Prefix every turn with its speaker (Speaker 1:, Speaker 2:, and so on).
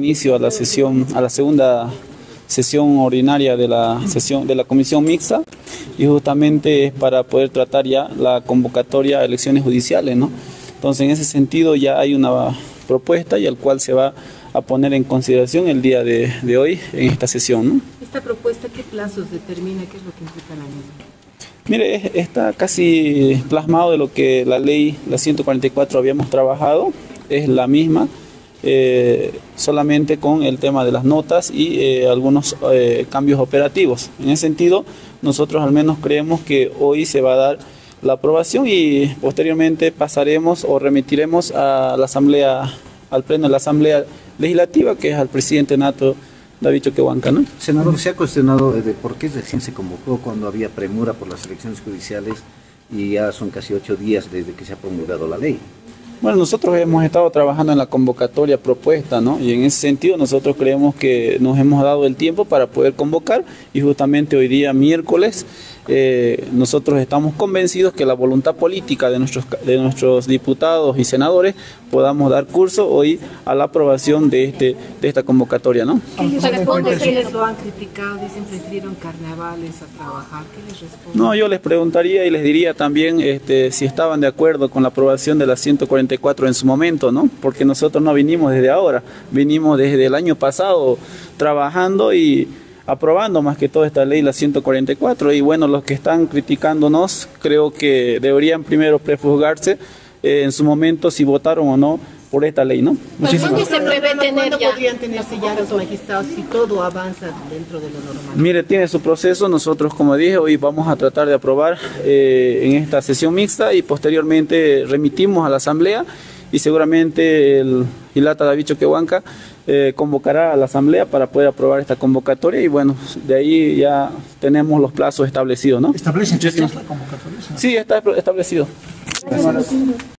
Speaker 1: Inicio a la sesión, a la segunda sesión ordinaria de la comisión mixta, y justamente es para poder tratar ya la convocatoria a elecciones judiciales, ¿no? Entonces, en ese sentido ya hay una propuesta y al cual se va a poner en consideración el día de hoy en esta sesión, ¿no?
Speaker 2: ¿Esta propuesta qué plazos determina? ¿Qué es lo que implica la ley?
Speaker 1: Mire, está casi plasmado de lo que la ley, la 144, habíamos trabajado, es la misma. Solamente con el tema de las notas y algunos cambios operativos. En ese sentido, nosotros al menos creemos que hoy se va a dar la aprobación y posteriormente pasaremos o remitiremos a la asamblea, al pleno de la asamblea legislativa, que es al presidente nato David Choquehuanca, ¿no?
Speaker 3: Senador, se ha cuestionado de por qué recién se convocó cuando había premura por las elecciones judiciales y ya son casi 8 días desde que se ha promulgado la ley.
Speaker 1: Bueno, nosotros hemos estado trabajando en la convocatoria propuesta, ¿no? Y en ese sentido nosotros creemos que nos hemos dado el tiempo para poder convocar, y justamente hoy día miércoles nosotros estamos convencidos que la voluntad política de nuestros diputados y senadores podamos dar curso hoy a la aprobación de esta convocatoria, ¿no?
Speaker 2: ¿Qué les responde? Quienes lo han criticado, dicen que prefirieron carnavales a trabajar. ¿Qué les responde?
Speaker 1: No, yo les preguntaría y les diría también si estaban de acuerdo con la aprobación de la 144 en su momento, ¿no? Porque nosotros no vinimos desde ahora, vinimos desde el año pasado trabajando y aprobando más que todo esta ley, la 144, y bueno, los que están criticándonos creo que deberían primero prejuzgarse en su momento si votaron o no por esta ley, ¿no?
Speaker 2: ¿Cuándo se prevé tener ya? ¿Podrían tenerse ya los magistrados si todo avanza dentro de lo normal?
Speaker 1: Mire, tiene su proceso. Nosotros, como dije, hoy vamos a tratar de aprobar en esta sesión mixta y posteriormente remitimos a la asamblea, y seguramente el Hilata David Choquehuanca convocará a la asamblea para poder aprobar esta convocatoria, y bueno, de ahí ya tenemos los plazos establecidos, ¿no?
Speaker 4: ¿Establecen fechas la convocatoria?
Speaker 1: Sí, está establecido.